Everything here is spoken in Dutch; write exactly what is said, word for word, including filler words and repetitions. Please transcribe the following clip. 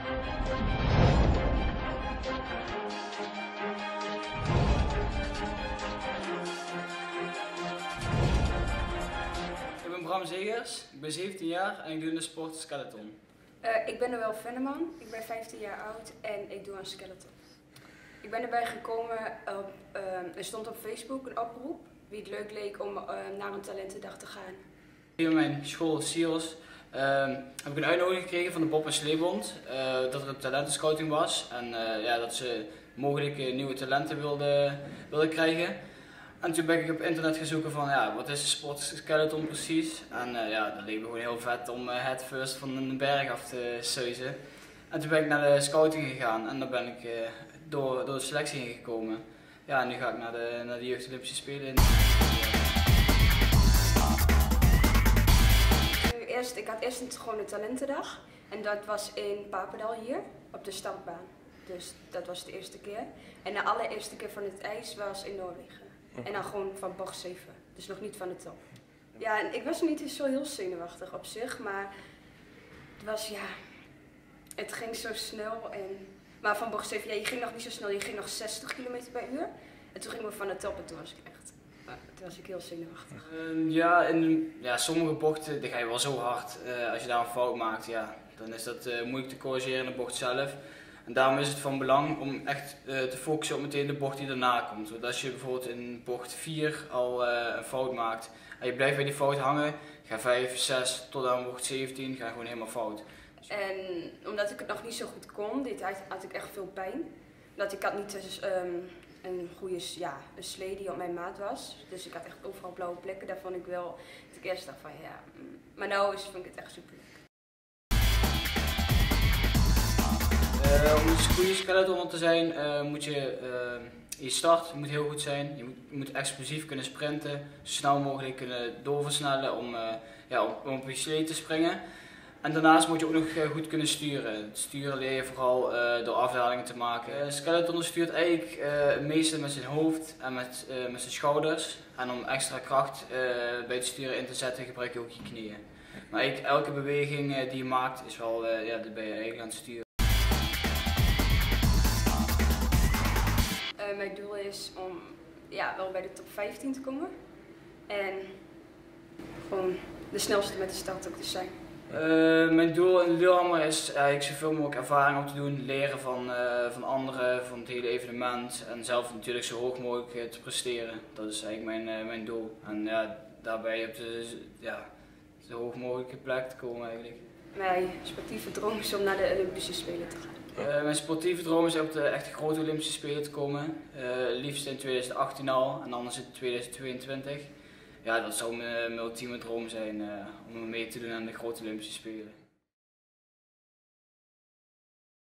Ik ben Bram Zegers, ik ben zeventien jaar en ik doe in de sport skeleton. Uh, ik ben Noël Venneman, ik ben vijftien jaar oud en ik doe aan skeleton. Ik ben erbij gekomen, op, uh, er stond op Facebook een oproep wie het leuk leek om uh, naar een talentendag te gaan. Hier op mijn school Sios uh, heb ik een uitnodiging gekregen van de Bob en Sleebond uh, dat er een talentenscouting was en uh, ja, dat ze mogelijk nieuwe talenten wilden, wilden krijgen. En toen ben ik op internet gaan zoeken van ja, wat is de sport skeleton precies. En uh, ja, dat leek me gewoon heel vet om uh, head first van een berg af te suizen. En toen ben ik naar de scouting gegaan en daar ben ik uh, door, door de selectie heen gekomen. Ja, en nu ga ik naar de, naar de Jeugd Olympische Spelen. Eerst, ik had eerst een, gewoon een talentendag en dat was in Papendal hier op de startbaan. Dus dat was de eerste keer. En de allereerste keer van het ijs was in Noorwegen. En dan gewoon van bocht zeven, dus nog niet van de top. Ja, en ik was niet zo heel zenuwachtig op zich, maar het was ja, het ging zo snel. En, maar van bocht zeven, ja, je ging nog niet zo snel, je ging nog zestig kilometer per uur. En toen gingen we van de top en toen was ik echt, toen was ik heel zenuwachtig. Uh, ja, in ja, sommige bochten die ga je wel zo hard, uh, als je daar een fout maakt, ja, dan is dat uh, moeilijk te corrigeren in de bocht zelf. En daarom is het van belang om echt uh, te focussen op meteen de bocht die erna komt. Want als je bijvoorbeeld in bocht vier al uh, een fout maakt en je blijft bij die fout hangen, ga vijf, zes tot aan bocht zeventien, ga gewoon helemaal fout. Dus en omdat ik het nog niet zo goed kon, dit had, had ik echt veel pijn. Omdat ik had niet dus, um, een goede ja, een slee die op mijn maat was. Dus ik had echt overal blauwe plekken. Daar vond ik wel, dat ik eerst dacht van ja, maar nou is, vind ik het echt super leuk. Uh, om een goede skeleton te zijn uh, moet je, uh, je start moet heel goed zijn, je moet, je moet explosief kunnen sprinten, zo snel mogelijk kunnen doorversnellen om, uh, ja, om, om op je slee te springen. En daarnaast moet je ook nog uh, goed kunnen sturen. Het sturen leer je vooral uh, door afdalingen te maken. Uh, skeleton stuurt eigenlijk uh, het meeste met zijn hoofd en met, uh, met zijn schouders. En om extra kracht uh, bij het sturen in te zetten gebruik je ook je knieën. Maar eigenlijk elke beweging uh, die je maakt is wel, uh, ja, dat ben je eigenlijk aan het sturen. Uh, mijn doel is om ja, wel bij de top vijftien te komen en gewoon de snelste met de start ook te zijn. Uh, mijn doel in Lillehammer is eigenlijk zoveel mogelijk ervaring op te doen, leren van, uh, van anderen, van het hele evenement en zelf natuurlijk zo hoog mogelijk uh, te presteren. Dat is eigenlijk mijn, uh, mijn doel en ja, daarbij op de ja, zo hoog mogelijke plek te komen eigenlijk. Mijn sportieve droom is om naar de Olympische Spelen te gaan. Uh, mijn sportieve droom is op de echt grote Olympische Spelen te komen. Uh, liefst in twintig achttien al en anders in twintig tweeëntwintig. Ja, dat zou mijn, mijn ultieme droom zijn uh, om mee te doen aan de grote Olympische Spelen.